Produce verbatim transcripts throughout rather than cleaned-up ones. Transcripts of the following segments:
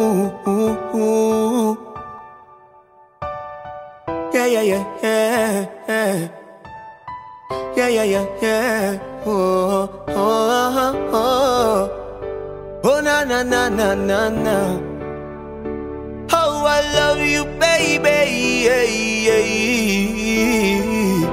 Ooh, ooh, ooh. Yeah, yeah, yeah, yeah, yeah. Yeah, yeah, yeah, yeah. Oh, oh, oh, oh. Oh, na, na, na, na, na, na. Oh, I love you, baby. Yeah, yeah, yeah.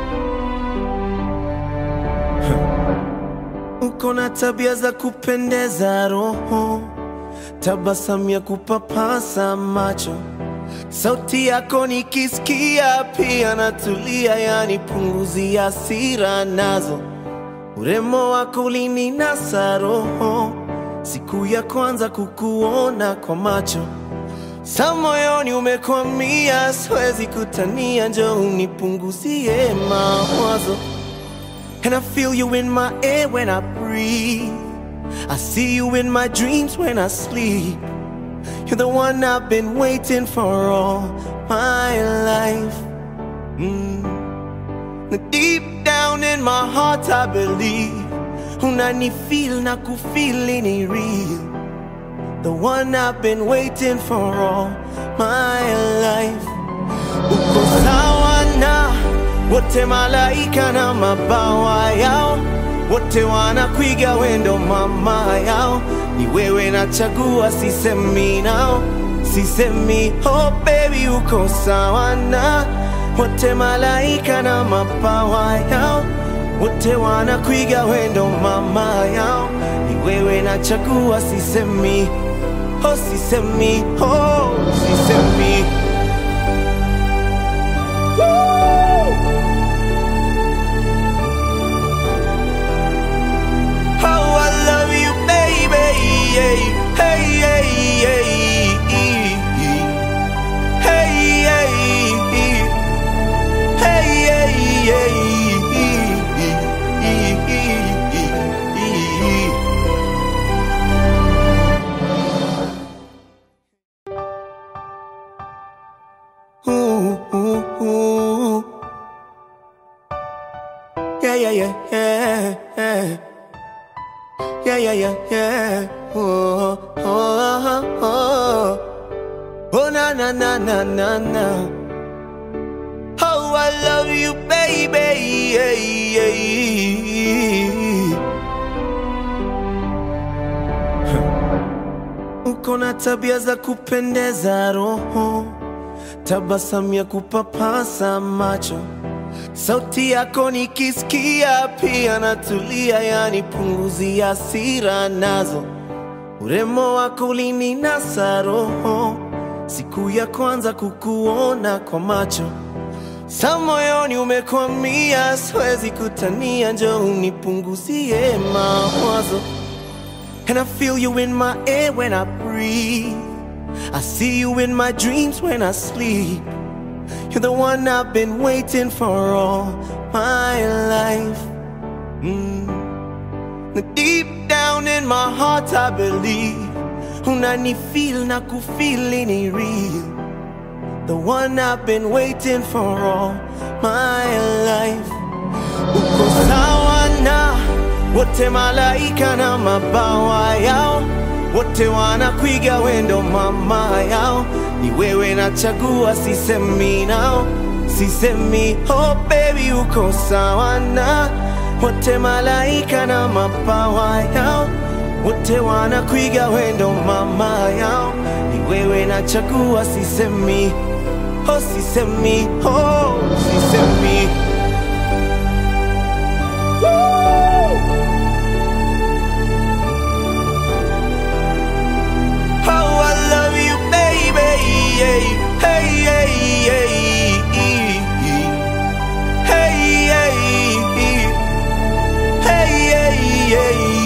Uko na tabia za kupendeza roho, tabasamu ya kupapasa macho, sauti yako nikisikia pia natulia, yani punguzi ya hasira nazo. Urembo wako ulininasa roho, siku ya kwanza kukuona kwa macho, sa moyoni umekwamia, siwezi kutania, njoo unipunguzie mawazo. And I feel you in my air when I breathe, I see you in my dreams when I sleep. You're the one I've been waiting for all my life. mm. Deep down in my heart I believe unanifeel na kufeel ni real, the one I've been waiting for all my life. Uko sawa na wote malaika na mabawa yao, wote wanakuiga wendo mama yao. Ni wewe nachagua, sisemi nao, sisemi. Oh baby, uko sawa na wote malaika na mabawa yao, wote wanakuiga wendo mama yao. Ni wewe nachagua, sisemi. Oh sisemi, oh sisemi. Hey, hey, hey, hey, hey, hey, hey, ooh, ooh, ooh. Yeah, yeah, yeah, yeah, yeah. Yeah, yeah, yeah, yeah. Oh, oh, oh, oh. Oh, na, na, na, na, na, na. Oh, I love you, baby. Yeah, yeah, yeah. Uko na tabia za kupendeza roho, tabasamu ya kupapasa macho, sauti yako nikisikia pia natulia, yani punguzi ya hasira nazo. Urembo wako ulininasa roho, siku ya kwanza kukuona kwa macho, sa moyoni umekwamia, siwezi kutania, njoo unipunguzie mawazo. And I feel you in my air when I breathe, I see you in my dreams when I sleep. You're the one I've been waiting for all my life. mm. Deep down in my heart I believe unanifeel na kufeel ni real, the one I've been waiting for all my life. Uko sawa na wote malaika na mabawa yao, wote wanakuiga wendo mama yao. Ni wewe nachagua, sisemi nao, sisemi. Oh baby, uko sawa na wote malaika na mabawa yao, wote wanakuiga wendo mama yao. Ni wewe nachagua, sisemi. Oh sisemi, oh sisemi. Hey, hey, hey, hey, hey, hey, hey, hey, hey.